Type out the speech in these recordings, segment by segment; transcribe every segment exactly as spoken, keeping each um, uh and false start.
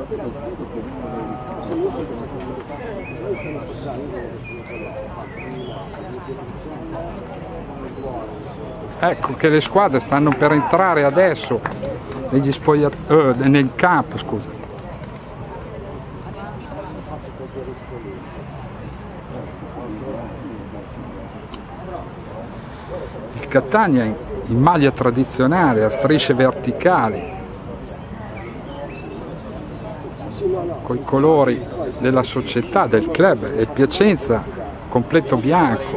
Ecco che le squadre stanno per entrare adesso negli spogliat- eh, nel campo, scusa. Il Catania in maglia tradizionale a strisce verticali con i colori della società, del club, e il Piacenza completo bianco.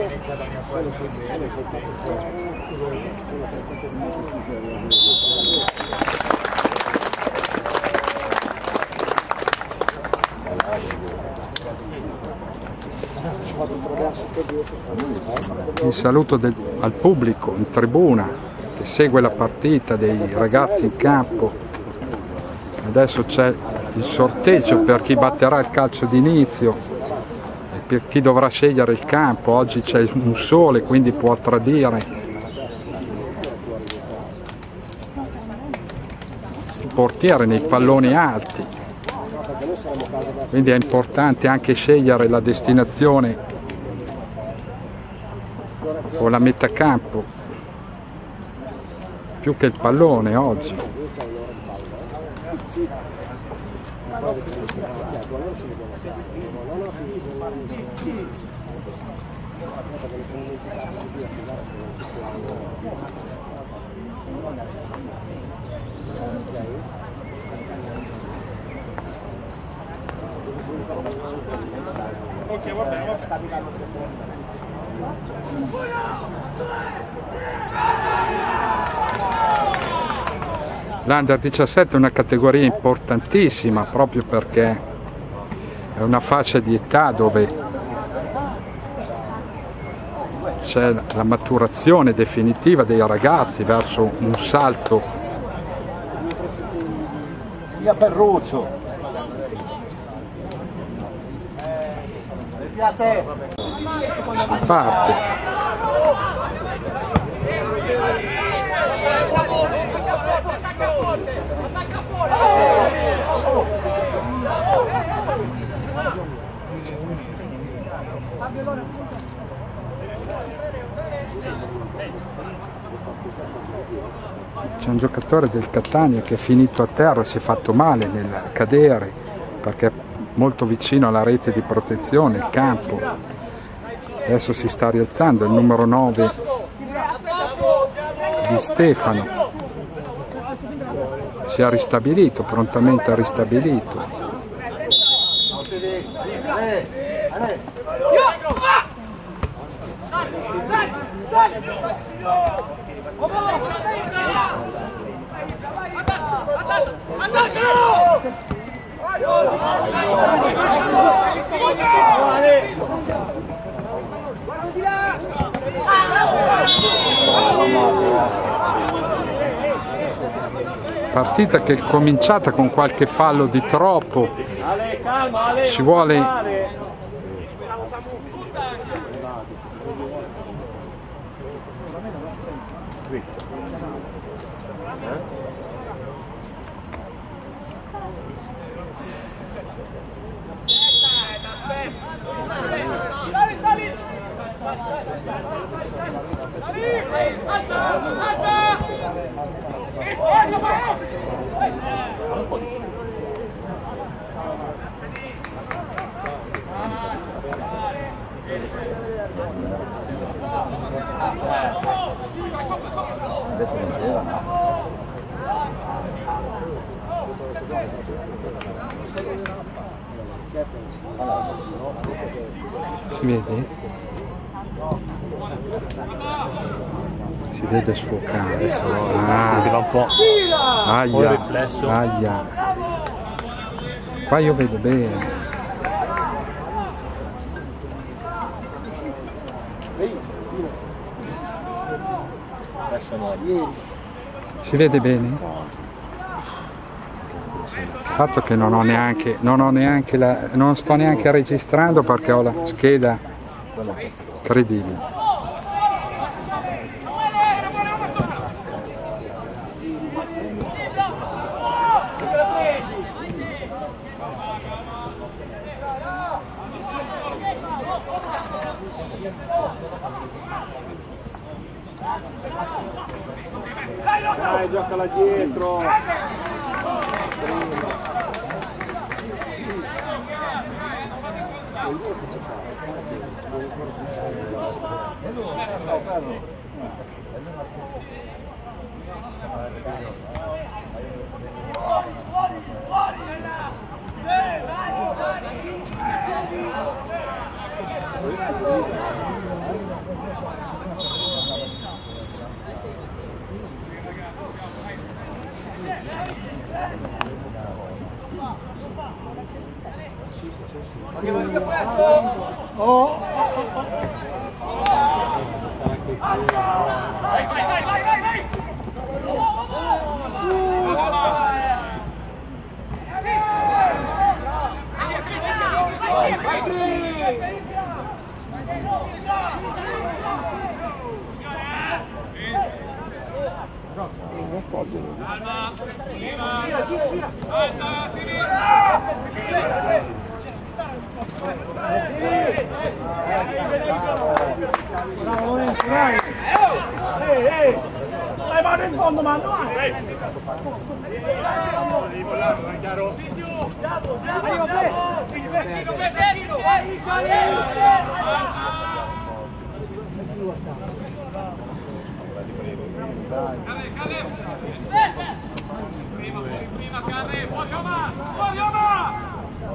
Il saluto del, al pubblico in tribuna che segue la partita, dei ragazzi in campo. Adesso c'è il sorteggio per chi batterà il calcio d'inizio e per chi dovrà scegliere il campo. Oggi c'è un sole, quindi può tradire. Il portiere nei palloni alti, quindi è importante anche scegliere la destinazione o la metà campo più che il pallone oggi. Ok, va bene, va bene. L'Under diciassette è una categoria importantissima proprio perché è una fascia di età dove c'è la maturazione definitiva dei ragazzi verso un salto. Via Ferruccio. Si parte. C'è un giocatore del Catania che è finito a terra, si è fatto male nel cadere perché è molto vicino alla rete di protezione, il campo. Adesso si sta rialzando il numero nove di Stefano. Si è ristabilito, prontamente ristabilito. Partita che è cominciata con qualche fallo di troppo, ci vuole adesso non c'era. Si vede? Si vede sfocare adesso. Ah, Arriva un po'. Aia, Poi il riflesso. Aia. Qua io vedo bene. Adesso no. Si vede bene? Il fatto che non ho neanche, non ho neanche la, non sto neanche registrando perché ho la scheda credibile. portala dietro. Oh! Vai, vai, vai, vai, vai, vai! Non posso. Gira, gira, gira! Alta, sinistra! Bravo Lorenzo, dai! Ehi, ehi! Dai, vado in fondo, mano, vai! Devi volare, è chiaro? Bravo, bravo, bravo! Perfetto, vai, sali! Cade, cade! Prima, prima, cade! Puoi chiamare! Puoi chiamare!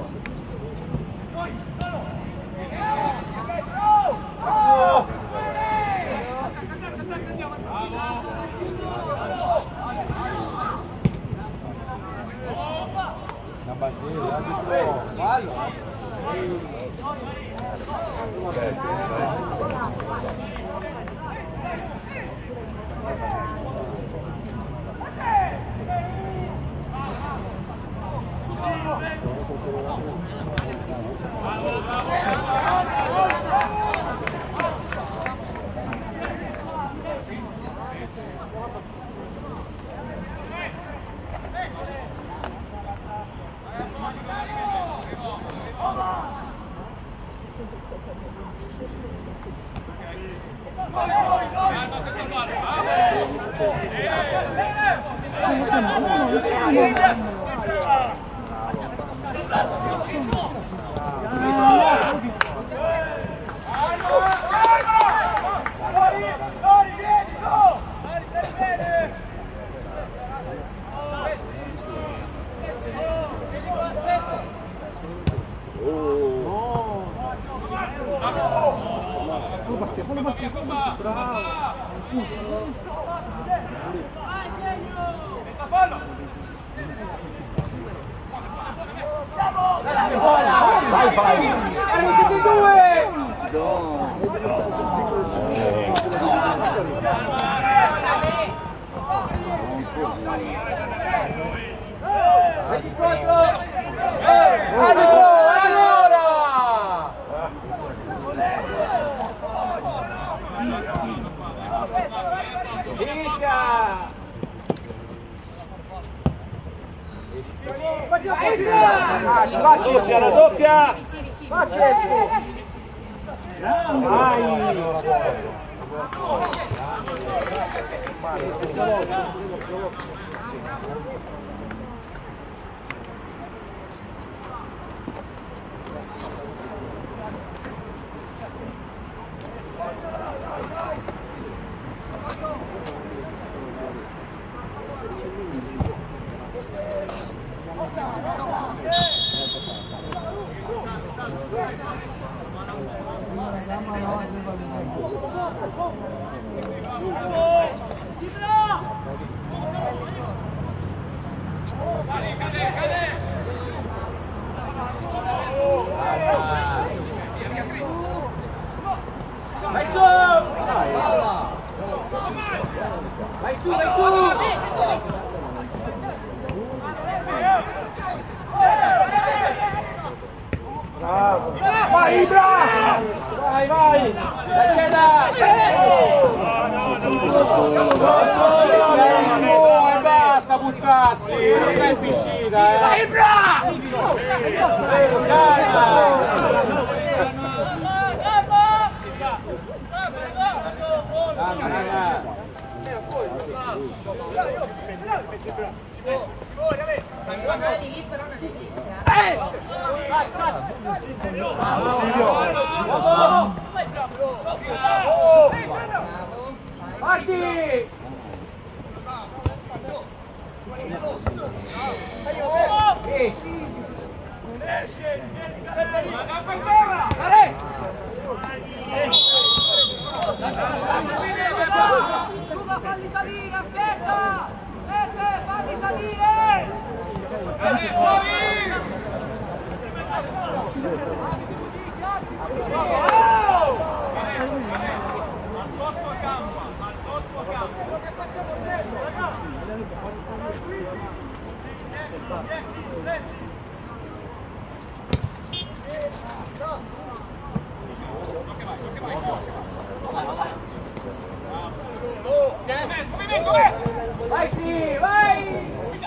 La bandiera, arbitro, fallo. Vai, vai! Siete due! ventiquattro! Allora! Fischia! Doppia, la doppia! Vai su! Vai su, vai su! Bravo! Vai, bravo! Vai, vai! Dai, c'è da! E basta buttarsi, non sei in piscina, eh! Vai, bravo! Suga, falli salire, aspetta! Peppe, falli salire! Peppe, fuori! Addosso a campo, addosso a campo. Vai, sì, vai!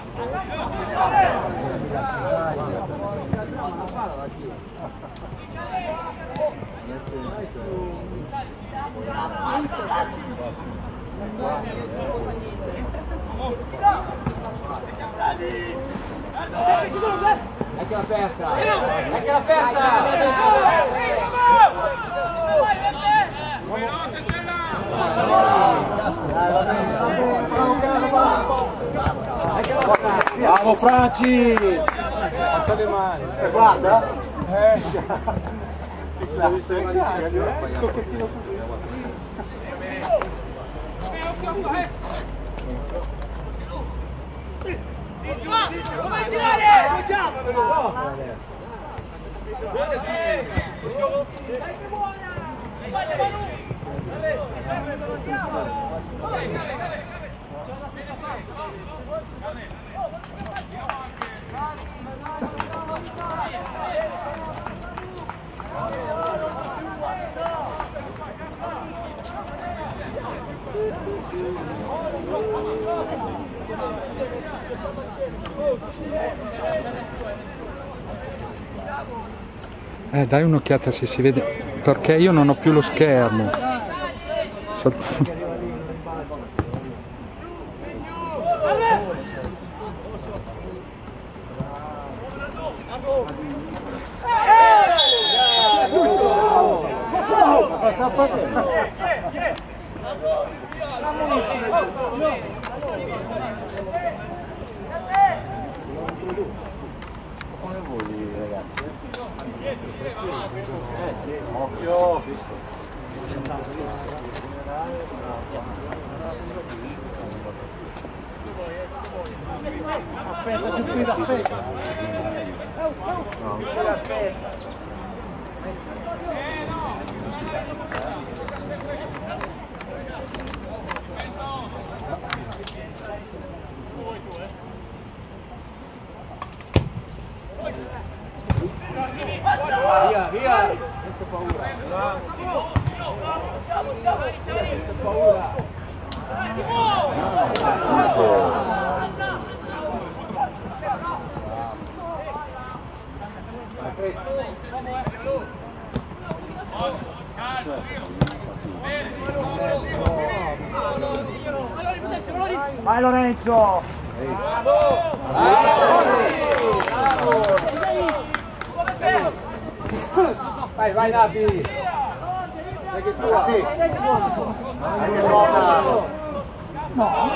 Ecco la persa! Ecco la persa! Bravo Franci! Faccia le mani! Eh, guarda! Eh! Che classe! Che classe! Eh? Tocchettino così! Come tirare? Eh, dai un'occhiata se si vede, perché io non ho più lo schermo. Sol- Occhio! Aspetta, più qui da aspetta. Via, via! Senza paura! Senza paura! Vai Lorenzo! Bravo! Vai, vai Napi! Dai che tua! Dai che buona! No!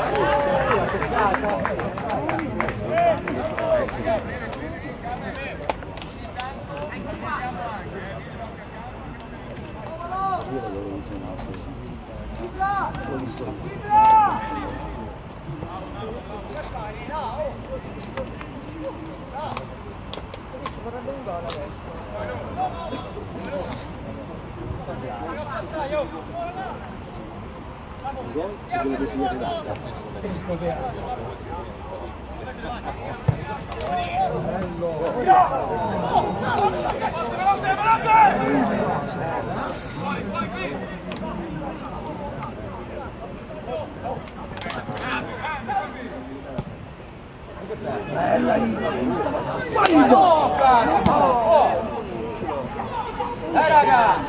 Dai raga!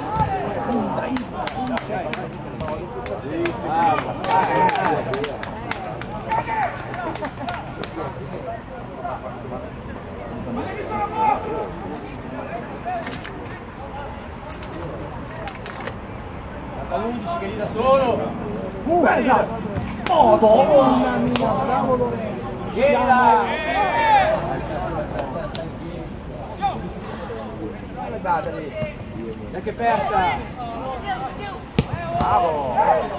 undici che gli da solo. Bella! Oh, donna mia, bravo Lorenzo! Ghela! Guardate lì! Dai che persa! Bravo!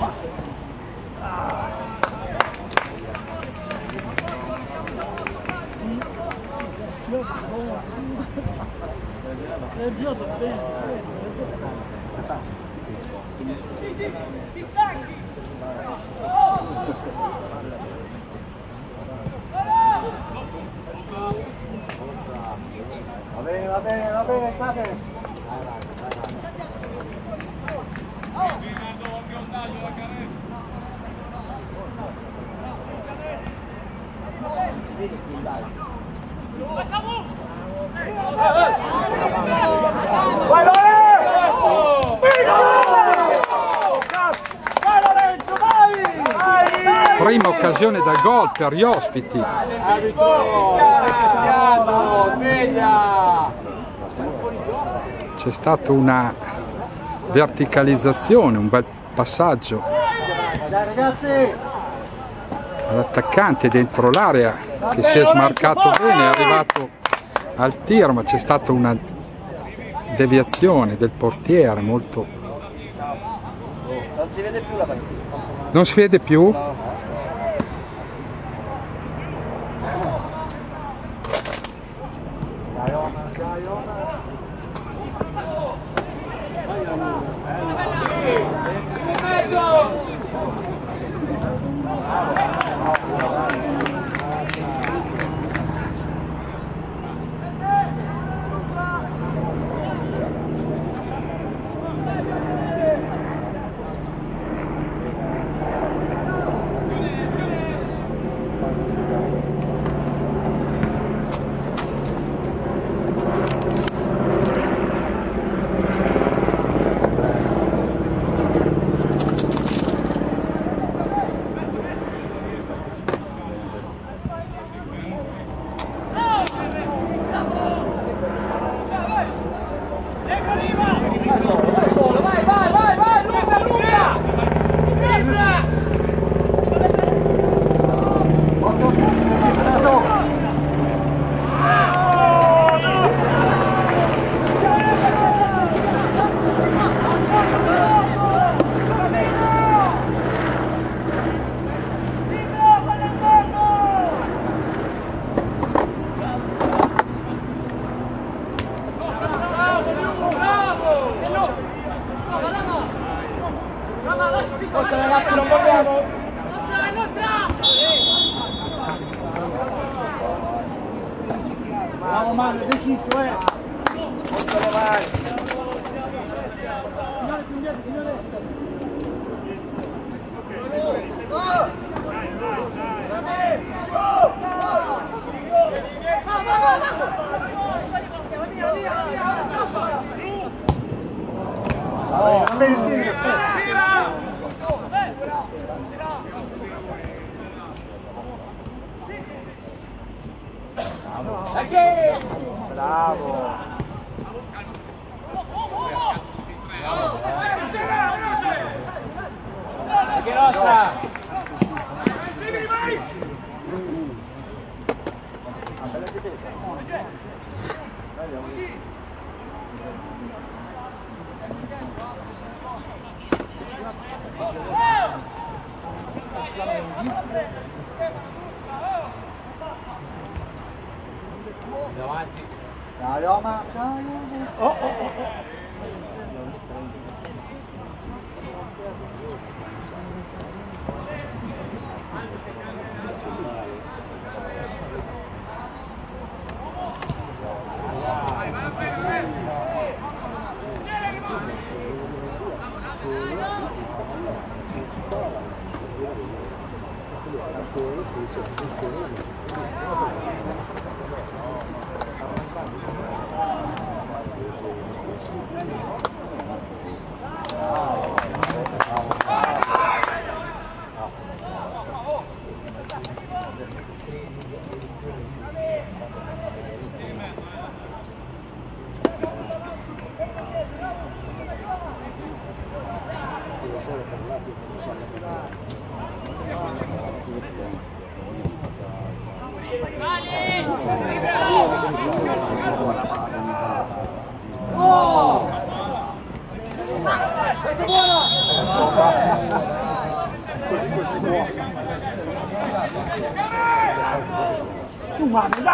È girato bene! Va bene, va bene, va bene, state! Vai Lorenzo! Vai Lorenzo, vai! Prima occasione da gol per gli ospiti. Sveglia! C'è stata una verticalizzazione, un bel passaggio Dai ragazzi! all'attaccante dentro l'area che si è smarcato bene, è arrivato al tiro, ma c'è stata una deviazione del portiere molto... Non si vede più la partita. Non si vede più? Dai Omar, dai Omar! In mezzo! Forza ragazzi, non vogliamo! Bravo Mario, deciso, eh! Forza le mani! Signore, signore, signore! Va bene, sì! Bravo! Che nostra! Davanti. Dai Omar, dai Omar! Oh, oh, oh, oh!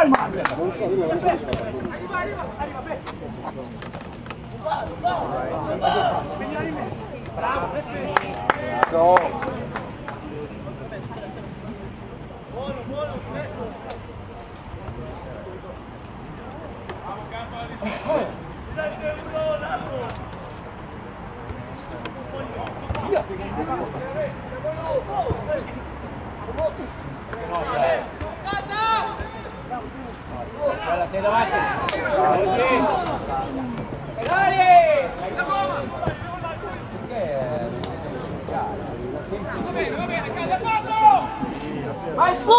Vai Mario! Non so, io non capisco. Arriva, arriva, arriva, beh! Bravo, Bravo! Buono, buono, stesso! Guarda, sei davanti. Vai su!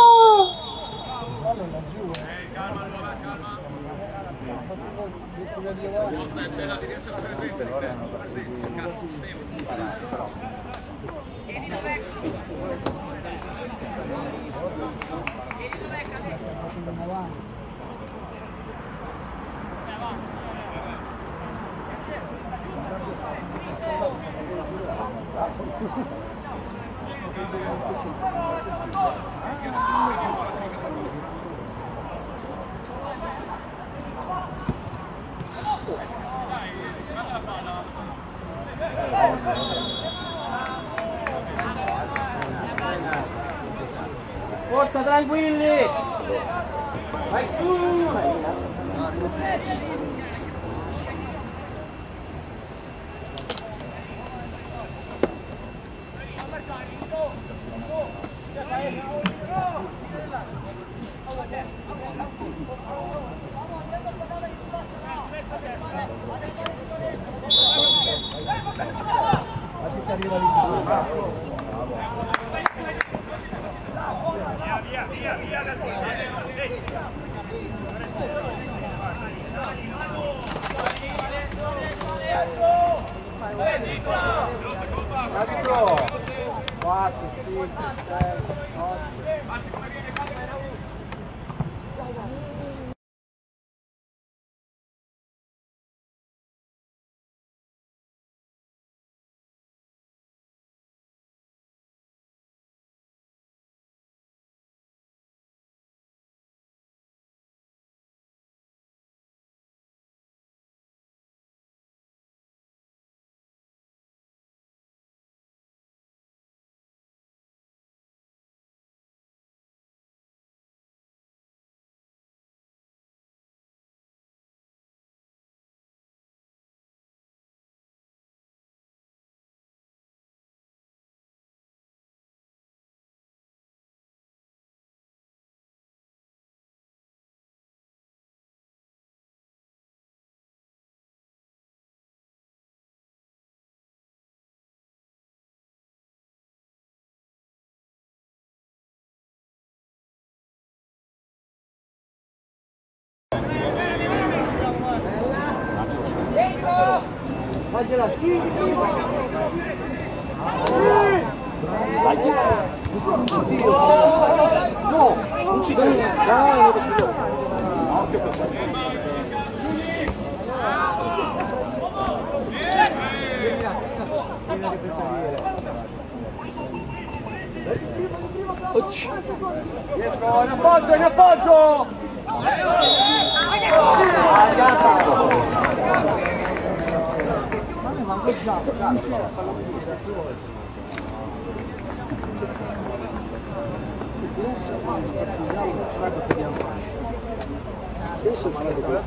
Forza, tranquilli! Vai su! Via, via, via dal quattro, cinque, sei, otto. Fagliela, sì, sì! No, non si deve. Dai, non si deve. Dietro, in appoggio, in appoggio! Adesso il freddo che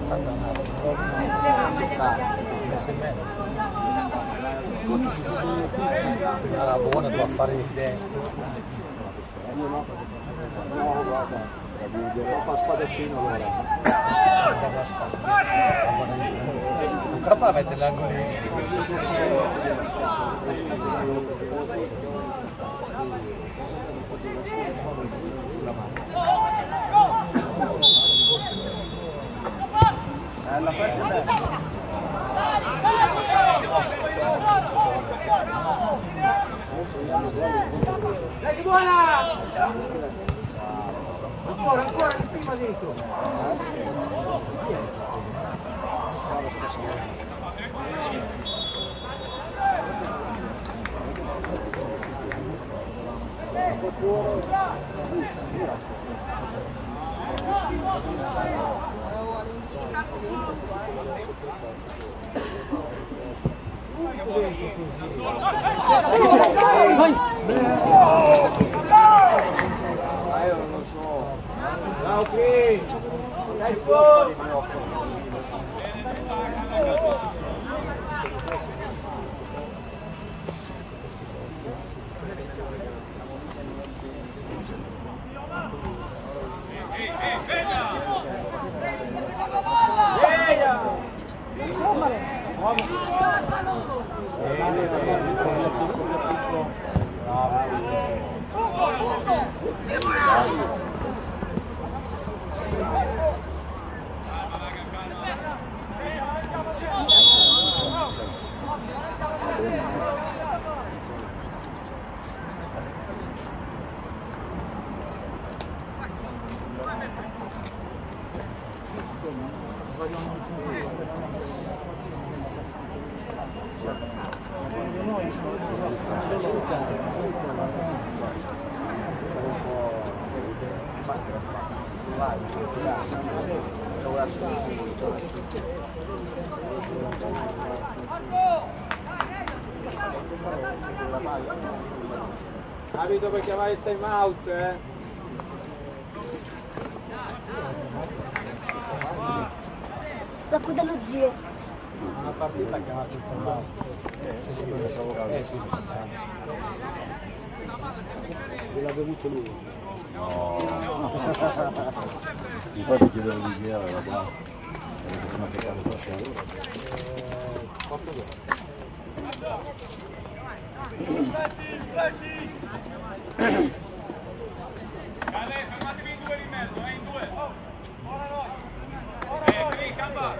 era buona tu a fare dentro. No, guarda, non fa spadaccino allora. Ancora la mette l'angolino. La parte è bella. Dai, buona! Ancora, ancora, prima dentro! Ecco, Ciao qui! Dai fuori! Capito per chiamare il time out, eh? L'acqua dello zio. Una partita ha chiamato il time out. Eh sì, L'ha bevuto lui. No. Infatti chiedevo di chi era la qua. Perché sono peccato per Cale, fermatevi in due in mezzo, eh, in due. Eh, qui, campa.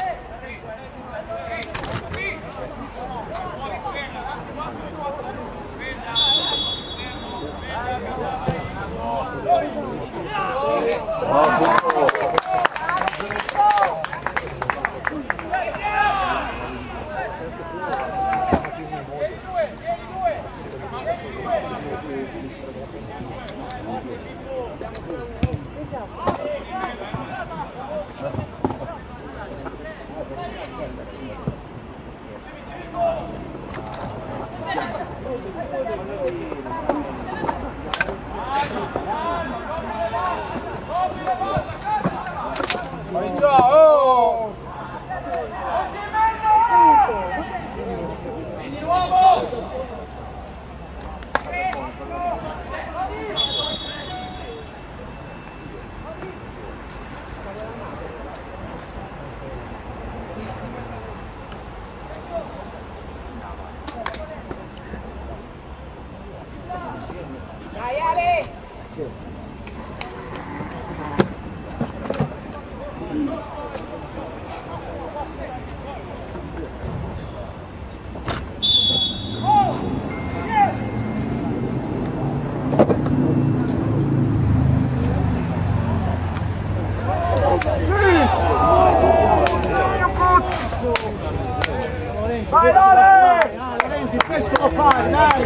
Vai Lore! Valenti, questo lo fai, dai!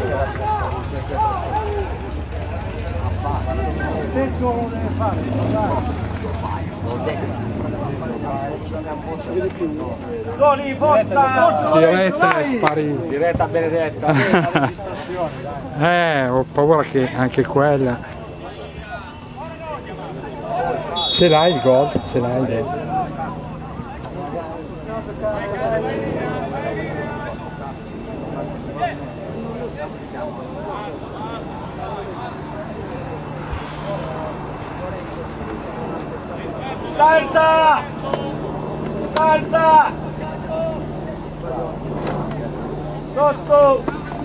Senso lo deve fare, dai! Doni, forza! Diretta e sparita. diretta benedetta. Eh, ho paura che anche quella. Ce l'hai il gol? Ce l'hai il gol. Salsa! Salsa! Sotto!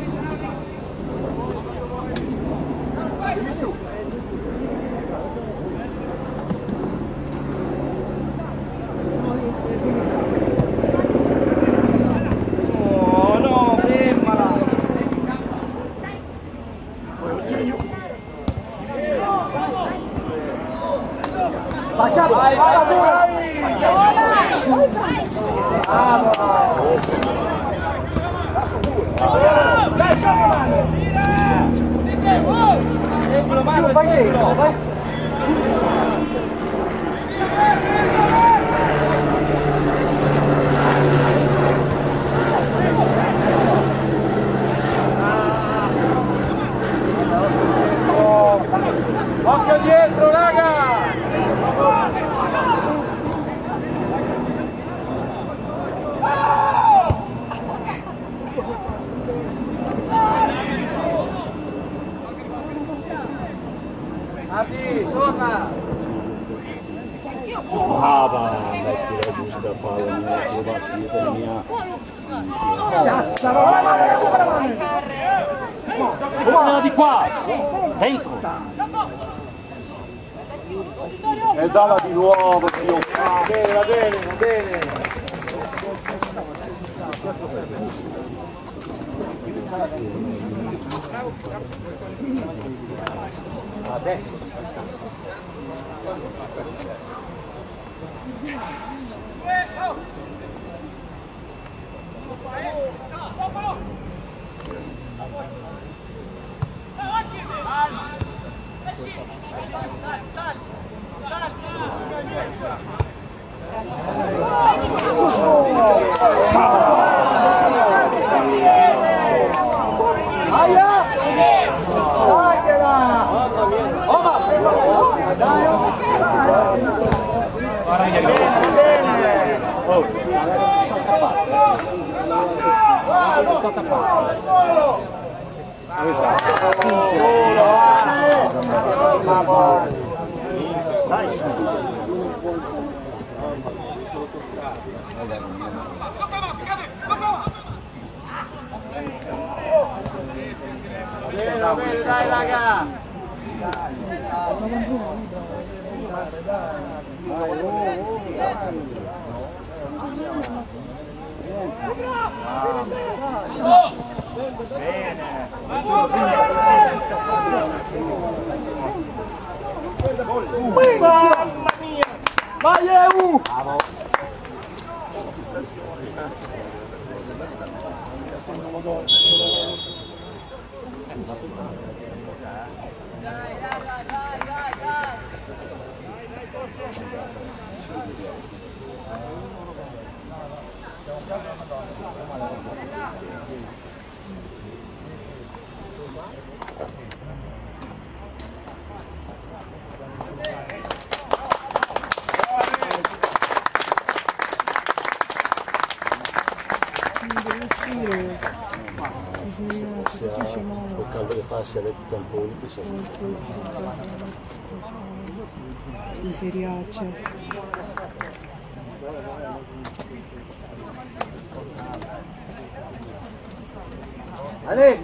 Oh no, fermala! Vai, vai, vai! la palla mia acrobatia mia. Cazzo, non la mano, recupera la mano! Guarda di qua! Dentro! E dalla di nuovo, zio! Va bene, va bene, va bene! Adesso! Va bene, dai raga! Mamma mia! Vai Eu! Col caldo che fa si ha letti tamponi che sono in seriaccia. Ale!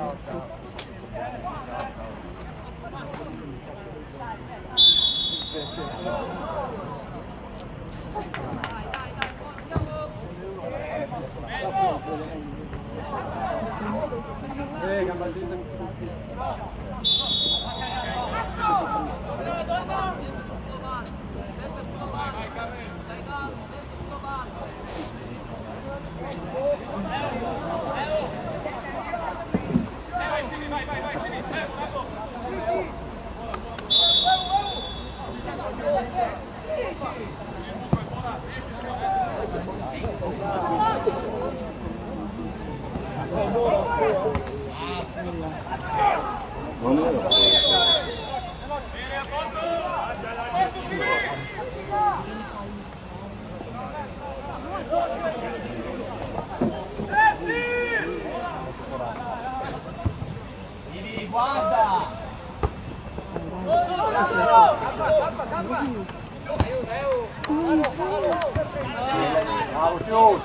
non era Guarda! Bravo, più!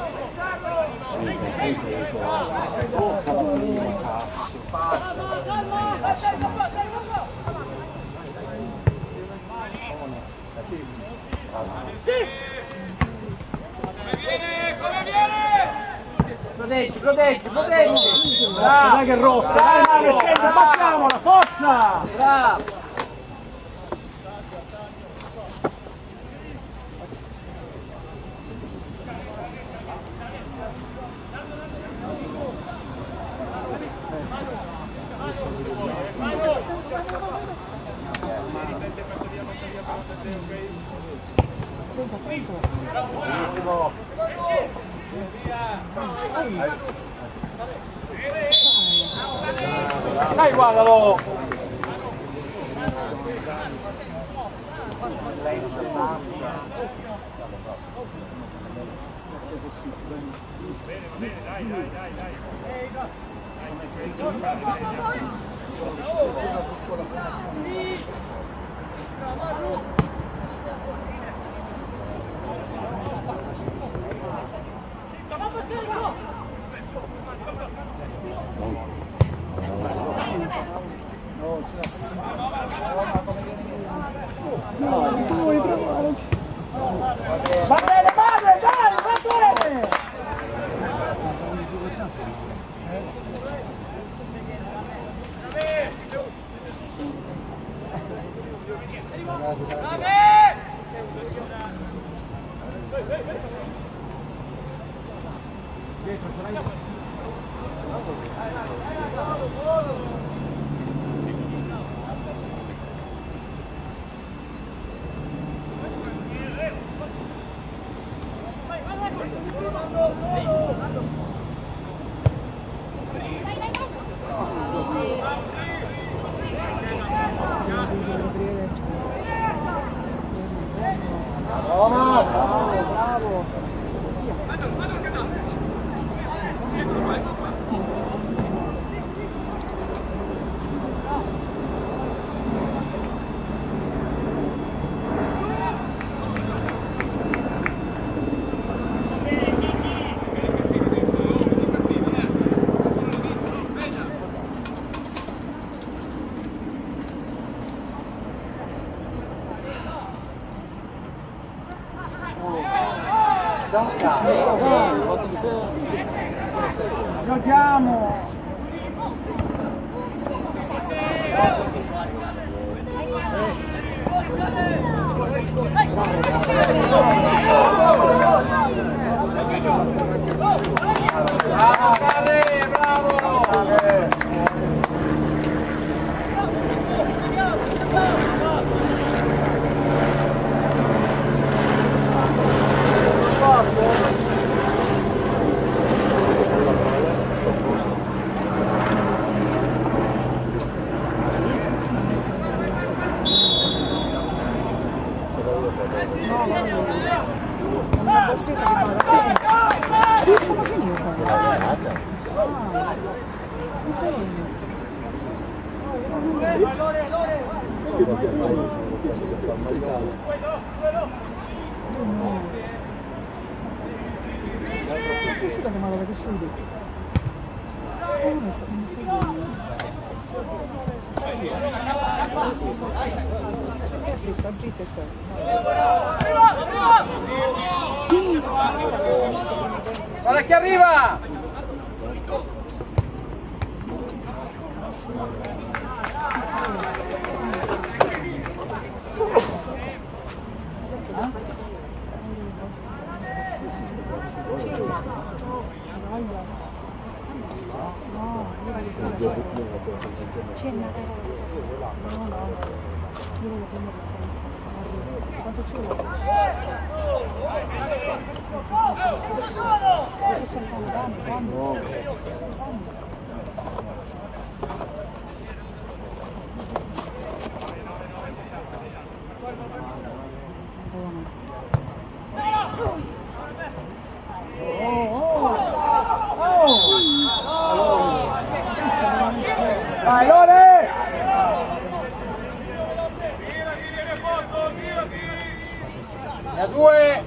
Proteggi, proteggi, proteggi! Bravo! Dai che è rossa! Dai male, scende, battiamola! Forza! Bravo! Benissimo! Dai, guardalo! Bene, dai, dai, dai, dai. Giochiamo! Guarda che arriva! Vai Lore! A due!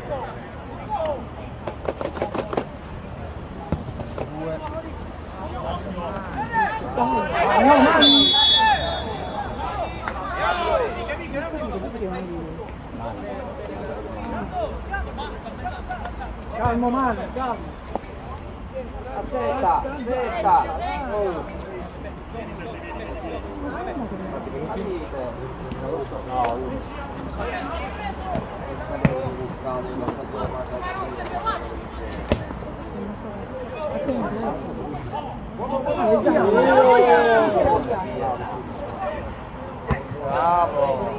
Calmo mano, calmo. Aspetta, aspetta! Oh. Bravo!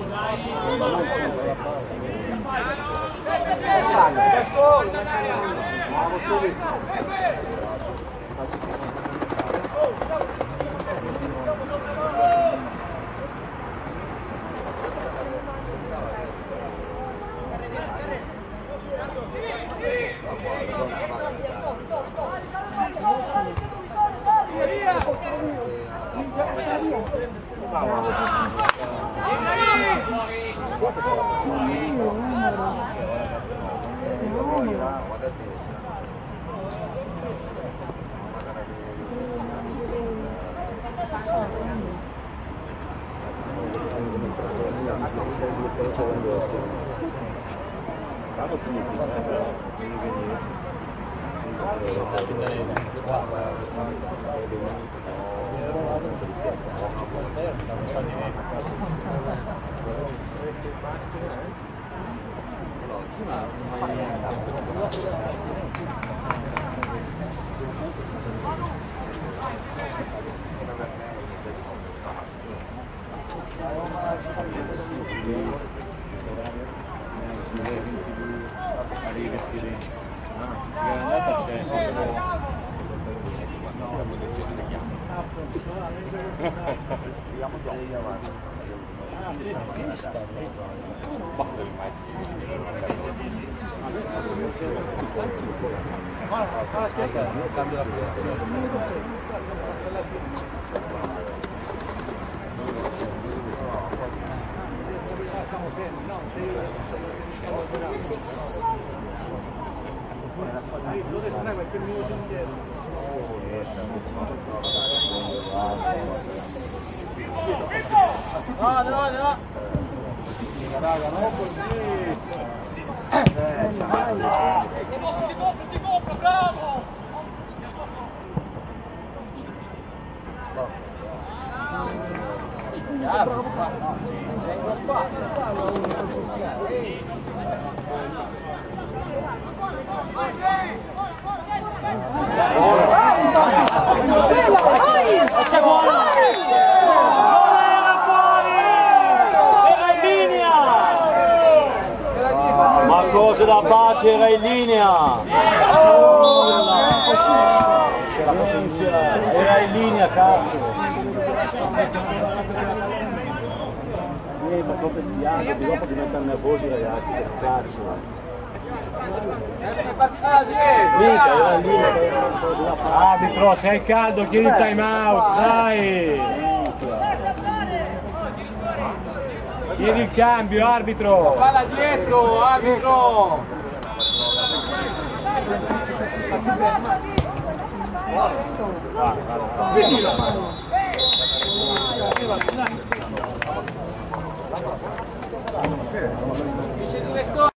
No, no, no! Raga, non così! Eh, Ti compro, ti compro, ti compro, bravo! Ma cosa da pace, era in linea! Era in linea, cazzo! Eh, ma come stiamo? Dopo diventano nervosi ragazzi, che cazzo! Mica, era in linea! Arbitro, sei caldo, chiedi il time out, dai! Chiedi il cambio, arbitro! Palla dietro, arbitro! Guarda, guarda.